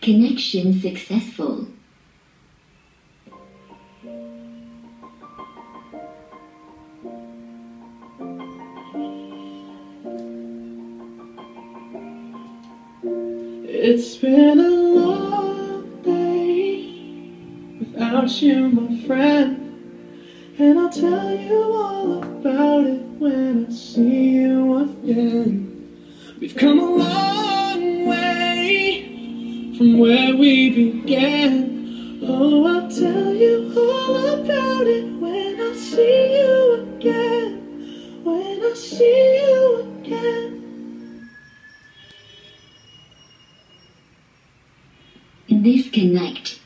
Connection successful. It's been a long day without you, my friend, and I'll tell you all about it when I see you again. We've come a long way from where we began. Oh, I'll tell you all about it when I see you again. When I see you again. Disconnect.